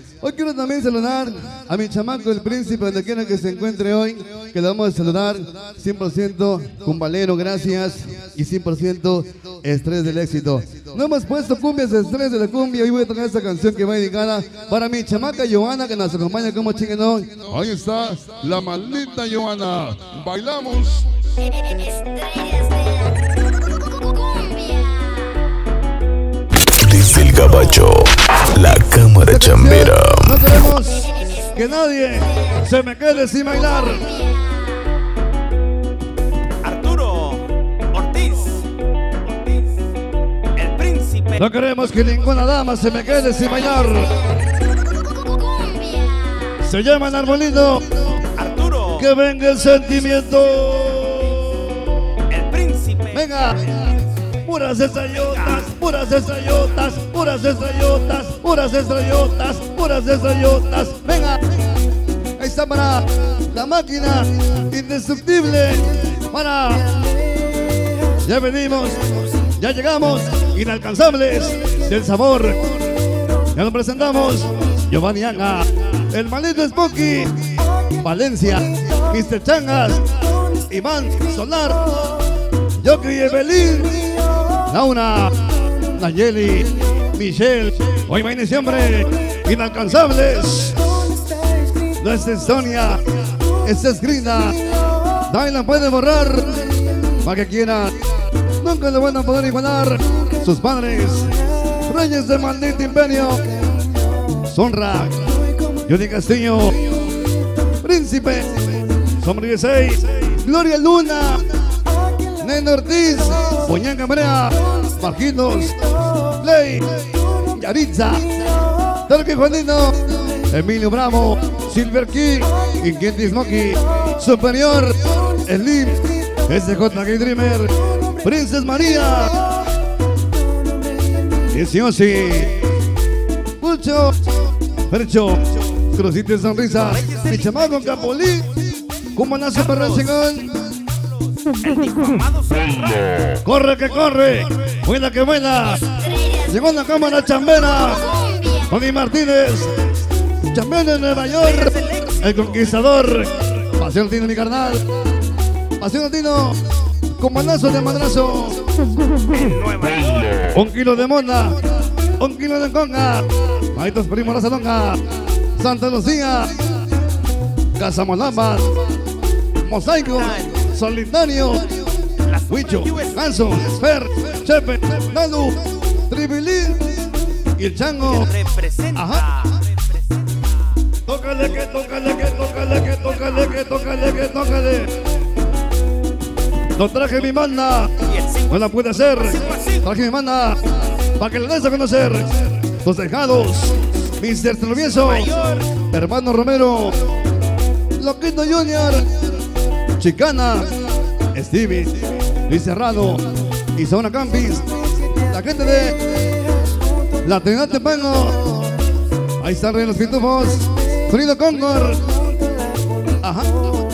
Hoy quiero también saludar a mi chamaco, el príncipe, donde quiera que se encuentre hoy, que le vamos a saludar 100% cumbalero, gracias, y 100% estrés del éxito. No hemos puesto cumbias de estrés de la cumbia, hoy voy a tocar esta canción que va dedicada para mi chamaca Joana, que nos acompaña como chinguen hoy. Ahí está la maldita Joana. Bailamos. Desde el gabacho, la cámara chambera. No queremos que nadie se me quede sin bailar. Arturo Ortiz, el príncipe. No queremos que ninguna dama se me quede sin bailar. Se llama el arbolito. Arturo, Que venga el sentimiento. el príncipe. Venga. Puras estrellotas, puras estrellotas, puras estrellotas, puras estrellotas, puras estrellotas. Venga. Ahí está para la máquina indestructible. Para. Ya venimos, ya llegamos, inalcanzables del sabor. Ya nos presentamos. Giovanni Anga, el maldito Spooky, Valencia, Mr. Changas, Iván Solar, Yoki Evelyn, Laura, Nayeli, Michelle, hoy va en diciembre, inalcanzables. Nuestra Sonia está escrita, nadie la puede borrar, para que quieran, nunca le van a poder igualar. Sus padres, reyes del maldito imperio, Sonra, Johnny Castillo, Príncipe, Sombra 16, Gloria Luna, Neno Ortiz, Poñán Cabrera, Marquitos, Play, Yaritza, Torque Juanito, Emilio Bravo, Silver King, Inquieti Smokey, Superior, Slim, SJ Gay Dreamer, Princess María, 18, Pucho, Percho, Crucita y Sonrisa, mi chamaco Capolín, como la super chingón. El difamado Serra. Corre que corre, vuela que vuela. Llegó la cámara chambera, Tony Martínez, chambera de Nueva York, el conquistador. Pasión Latino, mi carnal. Pasión Latino, con manazo de madrazo. En Nueva York. 1 kilo de mona, 1 kilo de conga. Ahí tus primos la salonga. Santa Lucía, Casamolamba, Mosaico, Solitario, Huicho, Ganso, Fer, Chepe, Nalu, Tribilín y el Chango. Representa. Ajá. Tócale, que tócale, que tócale, que tócale, que tócale, que tócale. No traje mi banda, Y el single no la pude hacer. Traje mi banda para que la des a conocer. Los dejados, Mr. Trovieso, Hermano Romero, Loquito Junior, Chicana, Stevie, Luis Serrano y Zona Campis, la gente de la Trinidad de Pango. Ahí están Rey los Pitufos, Sonido Cóndor. Ajá.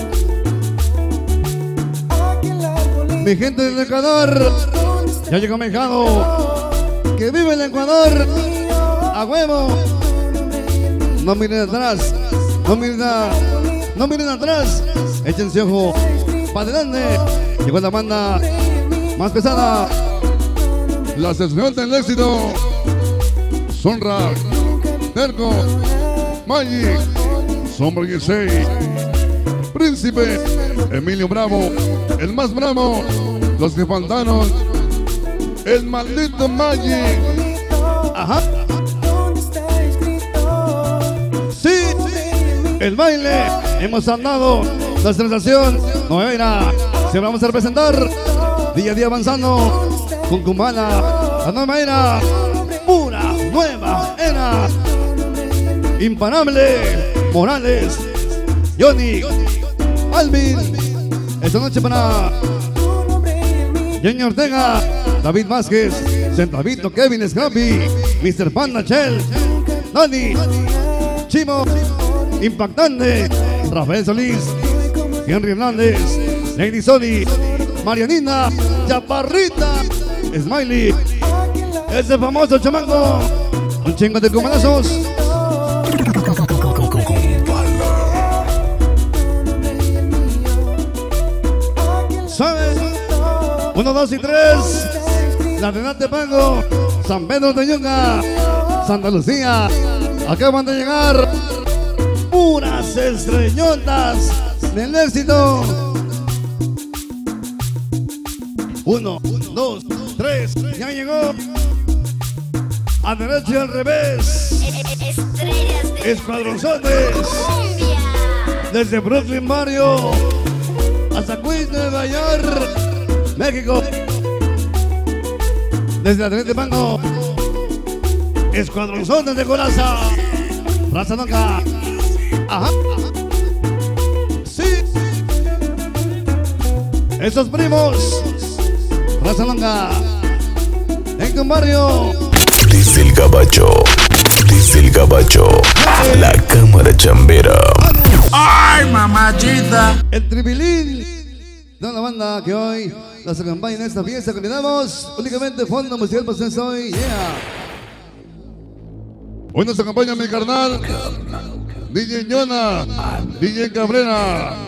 Mi gente del Ecuador, ya llegó Mejado, que vive en el Ecuador, a huevo. No miren atrás, no miren atrás, échense ojo para adelante. Llegó la banda más pesada, La sección del éxito. Sonra, Terco, Magic, Sombra 16, Príncipe, Emilio Bravo, el más bravo, los que faltaron, el maldito Magic. ajá. Sí, el baile, hemos andado, la sensación novena, se vamos a representar, día a día avanzando, con Cumana, la nueva era, pura nueva era, imparable, Morales, Johnny, Alvin, esta noche para Jenny Ortega, David Vázquez, Centavito, Kevin Scrappy, Mr. Panda Chell, Dani, Chimo, Impactante, Rafael Solís, Henry Hernández, Lady Sony, Marianina, Chaparrita, Smiley, ese famoso chamaco, un chingo de comanazos. 1, 2 y 3. La de Tepango, San Pedro de Yunga, Santa Lucía. Acaban de llegar puras estrellotas del éxito. 1, 2, 3. Ya llegó. A derecha y al revés. Escuadronzotes. Desde Brooklyn Barrio hasta Queens, Nueva York, México. Desde la Teniente Pango, escuadronzones de Colaza, Raza Nunca. Ajá. Sí. Esos primos, Raza Nunca. En un barrio. Desde el Gabacho, la cámara chambera. ¡Ay, mamachita! El tribilín de una banda que hoy nos acompaña en esta fiesta que le damos únicamente fondo musical para ustedes hoy. Yeah. Hoy nos acompaña mi carnal DJ Jonah, DJ Cabrera.